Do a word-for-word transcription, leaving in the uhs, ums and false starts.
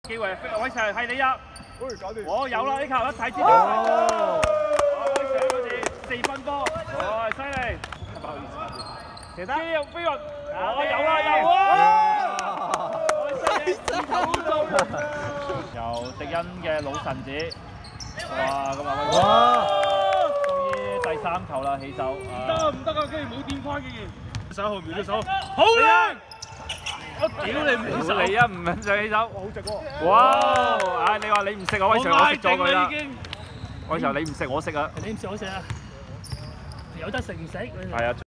機會，威 Sir 係你啊！ 喂，搞掂！ 我有啦，呢球一睇知道。威 Sir 嗰次四分波，哇，犀利！唔好意思，其他飛入飛運，我有啦有啊！犀利，頭中，由迪恩嘅老臣子，哇咁啊！哇！終於第三球啦，起手。 唔得唔得啊！竟然冇掂翻竟然。手後面隻手，好靚！我屌你唔好你啊，唔肯上起手。 好直喎！ 哇！唉，你話你唔識啊，威 Sir 我識咗佢啦。 已經。 威 Sir 你唔識我識啊。 你唔食我食啊？有得食唔食？ 係啊。